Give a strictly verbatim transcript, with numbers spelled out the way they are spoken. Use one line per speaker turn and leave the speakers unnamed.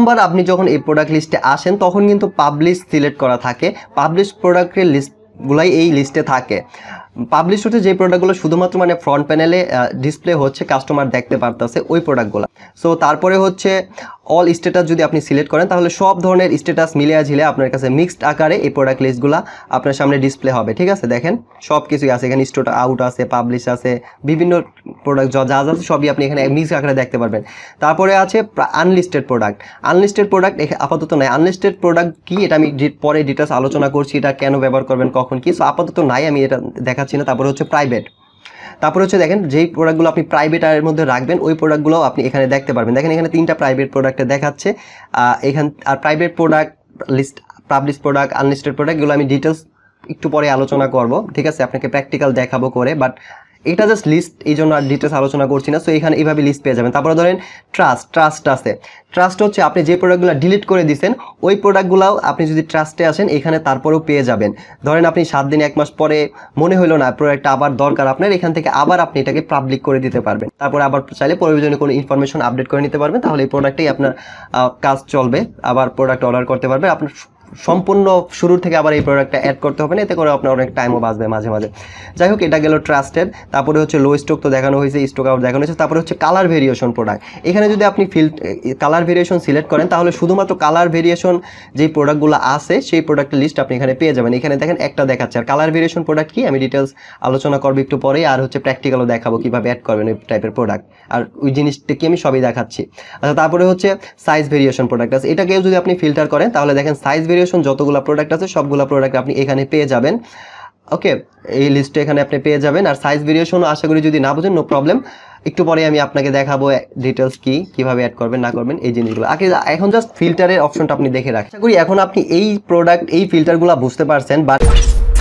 প্রথমবার আপনি যখন এই প্রোডাক্ট লিস্টে আসেন তখন কিন্তু পাবলিশ সিলেক্ট করা থাকে, পাবলিশ প্রোডাক্টের লিস্টগুলাই এই লিস্টে থাকে। পাবলিশ হচ্ছে যে প্রোডাক্টগুলো শুধুমাত্র মানে ফ্রন্ট প্যানেলে ডিসপ্লে হচ্ছে, কাস্টমার দেখতে পারতেছে ওই প্রোডাক্টগুলো। সো তারপরে হচ্ছে অল স্ট্যাটাস যদি আপনি সিলেক্ট করেন তাহলে সব ধরনের স্ট্যাটাস মিলিয়ে ঝিলে আপনার কাছে মিক্সড আকারে এই প্রোডাক্ট লিস্টগুলো আপনার সামনে ডিসপ্লে হবে। ঠিক আছে, দেখেন সব কিছুই আছে এখানে, স্টোর আউট আছে, পাবলিশ আছে, বিভিন্ন প্রোডাক্ট যা যা আছে সবই আপনি এখানে মিক্সড আকারে দেখতে পারবেন। তারপরে আছে আনলিস্টেড প্রোডাক্ট। আনলিস্টেড প্রোডাক্ট আপাতত নাই। আনলিস্টেড প্রোডাক্ট কি এটা আমি পরে ডিটেলস আলোচনা করছি, এটা কেন ব্যবহার করবেন কখন কি। সো আপাতত নাই, আমি এটা দেখাচ্ছি না। তারপরে হচ্ছে প্রাইভেট। তারপরে হচ্ছে দেখেন যেই প্রোডাক্টগুলো আপনি প্রাইভেট এর মধ্যে রাখবেন ওই প্রোডাক্টগুলো আপনি এখানে দেখতে পারবেন। দেখেন এখানে তিনটা প্রাইভেট প্রোডাক্টে দেখাচ্ছে এখান। আর private product list, publish product, unlisted product এগুলো আমি ডিটেলস একটু পরে আলোচনা করব। ঠিক আছে, আপনাকে প্র্যাকটিক্যাল দেখাবো করে, বাট এটা জাস্ট লিস্ট, এই জন্য আর ডিটেলস আলোচনা করছি না। সো এখানে এইভাবে লিস্ট পেয়ে যাবেন। তারপরে ধরেন ট্রাস্ট। ট্রাস্ট আছে, ট্রাস্ট হচ্ছে আপনি যে প্রোডাক্টগুলো ডিলিট করে দিয়েছেন ওই প্রোডাক্টগুলোও আপনি যদি ট্রাস্টে আসেন এখানে তারপরেও পেয়ে যাবেন। ধরেন আপনি সাত দিন এক মাস পরে মনে হলো না প্রোডাক্টটা আবার দরকার আপনার, এখান থেকে আবার আপনি এটাকে পাবলিক করে দিতে পারবেন। তারপরে আবার চাইলে প্রয়োজনীয় কোনো ইনফরমেশন আপডেট করে নিতে পারবেন, তাহলে এই প্রোডাক্টেই আপনার কাজ চলবে। আবার প্রোডাক্ট অর্ডার করতে পারবেন। আপনার সম্পূর্ণ শুরুর থেকে আবার এই প্রোডাক্টটা অ্যাড করতে হবে না, এতে করে আপনার অনেক টাইমও বাঁচবে মাঝে মাঝে। যাই হোক, এটা গেল ট্রাস্টেড। তারপরে হচ্ছে লো স্টক তো দেখানো হয়েছে, স্টক আউট দেখানো হয়েছে। তারপরে হচ্ছে কালার ভেরিয়েশন প্রোডাক্ট। এখানে যদি আপনি ফিল কালার ভেরিয়েশন সিলেক্ট করেন তাহলে শুধুমাত্র কালার ভেরিয়েশন যেই প্রোডাক্টগুলো আছে সেই প্রোডাক্টের লিস্ট আপনি এখানে পেয়ে যাবেন। এখানে দেখেন একটা দেখাচ্ছে। আর কালার ভেরিয়েশন প্রোডাক্ট কি আমি ডিটেলস আলোচনা করবো একটু পরে, আর হচ্ছে প্র্যাকটিক্যালও দেখাবো কীভাবে অ্যাড করবেন ওই টাইপের প্রোডাক্ট, আর ওই জিনিসটা কি আমি সবই দেখাচ্ছি। আচ্ছা, তারপরে হচ্ছে সাইজ ভেরিয়েশন প্রোডাক্ট আছে। এটাকেও যদি আপনি ফিল্টার করেন তাহলে দেখেন সাইজ ভেরিয়েশন যতগুলো প্রোডাক্ট আছে সবগুলো প্রোডাক্ট আপনি এখানে পেয়ে যাবেন। ওকে, এই লিস্টে এখানে আপনি পেয়ে যাবেন। আর সাইজ ভেরিয়েশনও আশা করি যদি না বুঝেন নো প্রবলেম, একটু পরে আমি আপনাকে দেখাবো ডিটেলস কি কিভাবে অ্যাড করবেন না করবেন এই জিনিসগুলো। আগে এখন জাস্ট ফিল্টারের অপশনটা আপনি দেখে রাখেন। আশা করি এখন আপনি এই প্রোডাক্ট এই ফিল্টারগুলো বুঝতে পারছেন। বাট